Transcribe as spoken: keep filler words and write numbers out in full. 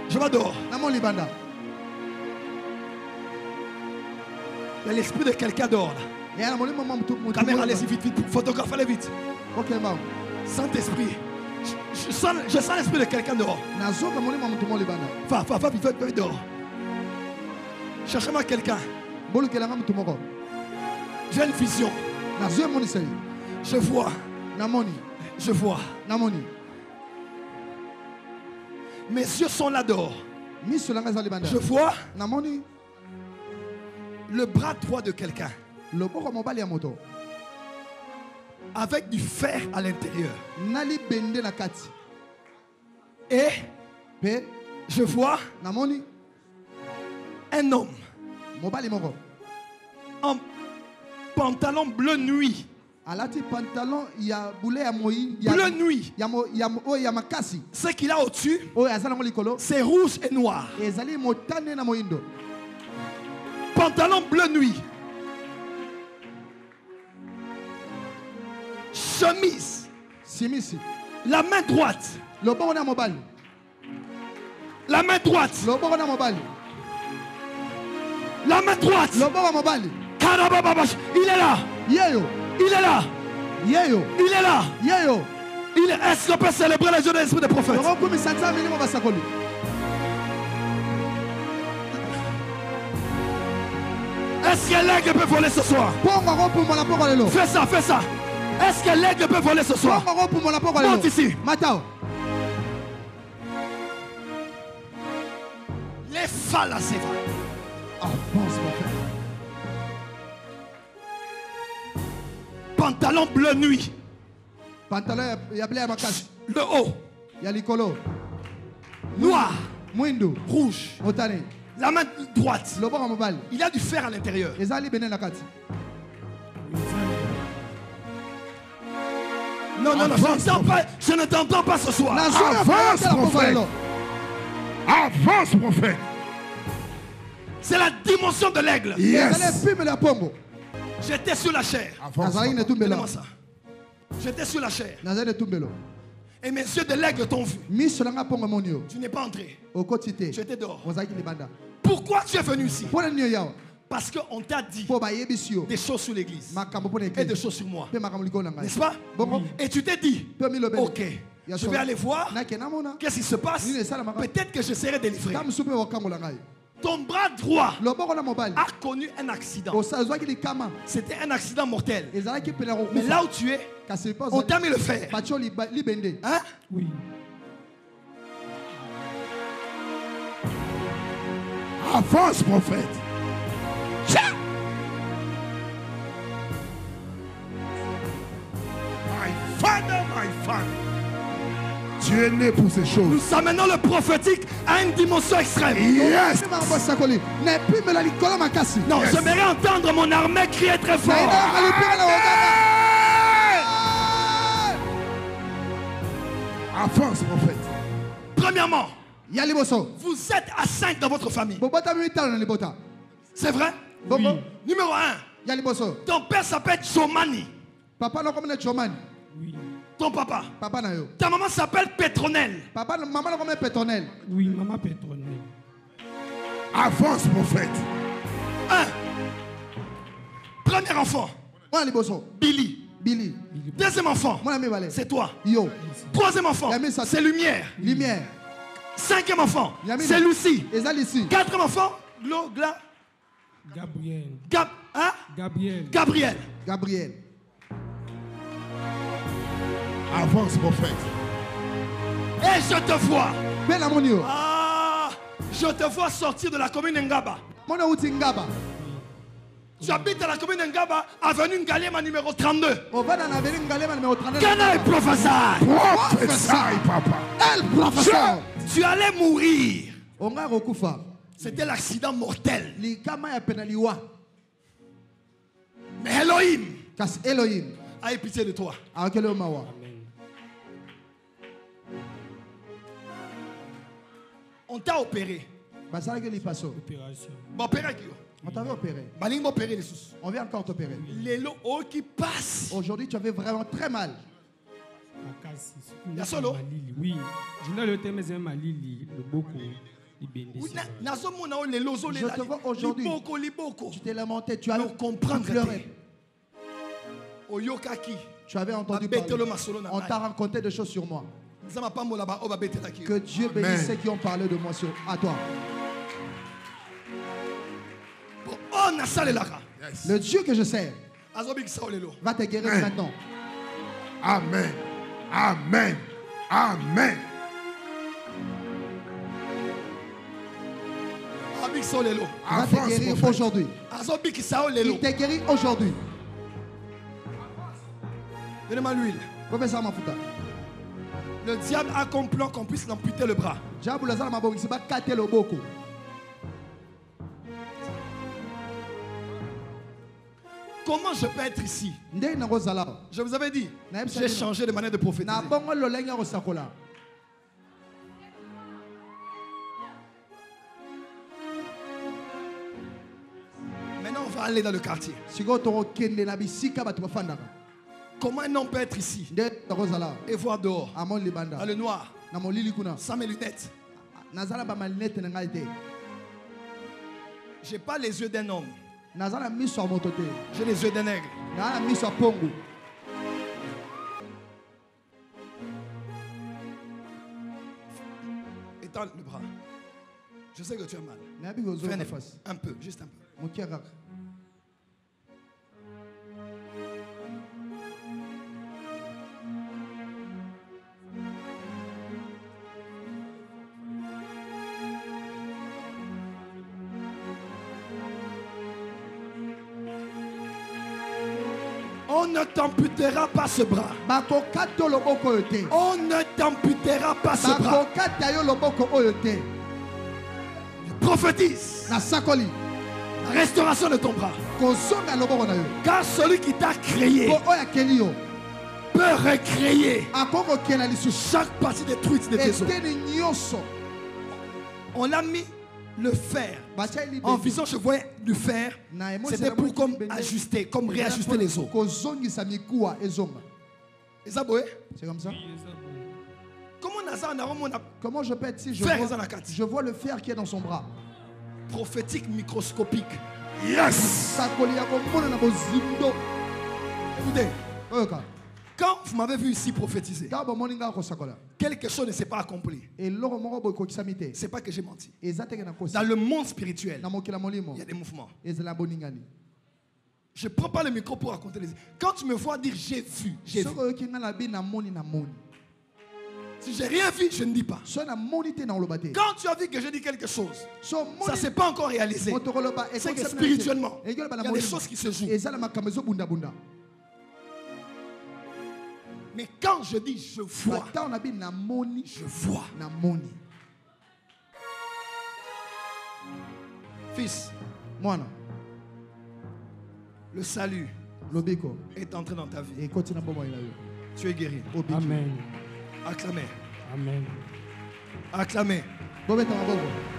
Je vais dehors. Namon libanda. Il y a l'esprit de quelqu'un dehors là. Et à la monnaie maman tout mon. Caméra, allez-y vite, vite. Photographe, allez vite. OK, maman. Saint-Esprit. Je, je sens, je sens l'esprit de quelqu'un dehors. Nazo ka monnaie maman tout mon libanda. Va, va, va, va, va dehors. Cherchez-moi quelqu'un. Bolu ke la maman tout mon. J'ai une vision. Nazo mon sey. Je vois. Namoni. Je vois. Namoni. Mes yeux sont là dehors. Je vois Namoni. Le bras droit de quelqu'un. Le bras mobile moto. Avec du fer à l'intérieur. Nali bende na kati. Et Pe. Je vois Namoni. Un homme. Mobile moko. En pantalon bleu nuit. Alati pantalon ya boule ya moyi. Bleu nuit. Ya mo ya o ya makasi. Ce qu'il a au-dessus. O azala mo likolo. C'est rouge et noir. Ezali motane na moyindo. Pantalon bleu nuit. Chemise. Simisi. La main droite. Le bon na mobile. La main droite. Le bon na mobile. La main droite. Le bon mobile. Il est là. Yeyo. Il est là. Yeyo. Il est là. Yeyo. Il est. Est-ce qu'on peut célébrer les jours de l'esprit des prophètes? Est-ce que l'aigle peut voler ce soir? Fais ça, fais ça. Est-ce que l'aigle peut voler ce soir? Monte ici. Les phalasés. Pantalon bleu nuit. Pantalon ya bleu makasi. Le haut. Ya likolo. Noir. Mwindo. Rouge. Otane. La main droite. Le bon mobile. Il a du fer à l'intérieur. Ezali benen nakati. Non, non, non, je n'entends pas, je ne t'entends pas ce soir. Avance, prophète. Avance, prophète. C'est la dimension de l'aigle. Yes. J'étais sur la chair. Donnez-moi ça. J'étais sur la chair. Et mes yeux de l'aigle t'ont vu. Tu n'es pas entré. Tu étais dehors. Pourquoi tu es venu ici? Parce qu'on t'a dit des choses sur l'église et des choses sur moi. N'est-ce pas? Et tu t'es dit, ok, je vais aller voir qu'est-ce qui se passe. Peut-être que je serai délivré. Ton bras droit a connu un accident. C'était un accident mortel. Mais là où tu es, on t'a mis le fer. Hein? Oui. Avance, prophète. My father, my father. Tu es né pour ces choses. Nous amenons le prophétique à une dimension extrême. Yes. Non, yes. J'aimerais entendre mon armée crier très fort. Avance, prophète. Premièrement, vous êtes à cinq dans votre famille. C'est vrai? Oui. Numéro un. Ton père s'appelle Chomani. Papa non comme Chomani. Oui. Ton papa. Papa na yo. Ta maman s'appelle Pétronelle. Papa maman comme Pétronelle. Oui, maman Pétronelle. Avance, prophète. Un. Premier enfant. Billy. Billy. Deuxième enfant. C'est toi. Yo. Troisième enfant. C'est Lumière. Lumière. Cinquième enfant. C'est Lucie. Lucie. Quatrième enfant. Glo, Gla. Gabriel. Gab, hein? Gabriel. Gabriel. Gabriel. Avance, prophète. Et je te vois. Ben amonio. Ah, je te vois sortir de la commune Ngaba. Mona uti Ngaba. Tu habites à la commune Ngaba, avenue Ngalema numéro trente-deux. On va dans l'avenue Ngalema numéro trente-deux. Quel professeur? Prophète, papa. El professeur. Tu allais mourir. On va recouffer. C'était l'accident mortel. Likama ya penaliwa. Mais Elohim. Kas Elohim. Aie pitié de toi. Akele omawa. On t'a opéré. Basala que li passo. Opération. Bon, opéré qui? On t'avait opéré. Baling opéré les sous. On vient encore t'opérer. Les lots qui passent. Aujourd'hui, tu avais vraiment très mal. Il y a solo. Oui. Je n'ai le thème, mais malili, le beaucoup. Je te vois aujourd'hui. Tu t'es lamenté, tu as pleuré. Tu avais entendu parler. On t'a raconté des choses sur moi. Que Dieu bénisse ceux qui ont parlé de moi sur, à toi. Le Dieu que je sers va te guérir Amen. maintenant. Amen. Amen. Amen. Il va te guérir aujourd'hui. Il te guérit aujourd'hui. Donnez-moi l'huile. Le diable a comme plan qu'on puisse l'amputer le bras. Comment je peux être ici? Je vous avais dit, j'ai changé de manière de prophétiser. Maintenant, on va aller dans le quartier. Comment un homme peut être ici et voir dehors, dans le noir, sans mes lunettes? Je n'ai pas les yeux d'un homme. J'ai les yeux d'un aigle. Étends le bras. Je sais que tu as mal. Fais un effort. Un peu, juste un peu. On ne t'amputera pas ce bras. On ne t'amputera pas ce bras. Prophétise la restauration de ton bras. Car celui qui t'a créé peut recréer chaque partie détruite de tes os. On a mis le fer. En vision, je voyais du fer. C'était pour comme ajuster, comme réajuster les os. C'est comme ça. Comment, Comment je peux être ici? Je vois, je vois le fer qui est dans son bras. Prophétique microscopique. Yes. Écoutez, quand vous m'avez vu ici prophétiser, quelque chose ne s'est pas accompli. C'est pas que j'ai menti. Dans le monde spirituel, il y a des mouvements. Je ne prends pas le micro pour raconter les... Quand tu me vois dire j'ai vu, j'ai vu. Si j'ai rien vu, je ne dis pas. Quand tu as vu que je dis quelque chose, ça ne s'est pas encore réalisé. C'est que spirituellement, il y a des choses qui se jouent. Mais quand je dis je vois, je vois. Fils, le salut est entré dans ta vie. Tu es guéri. Amen. Acclamez. Amen. Acclamez.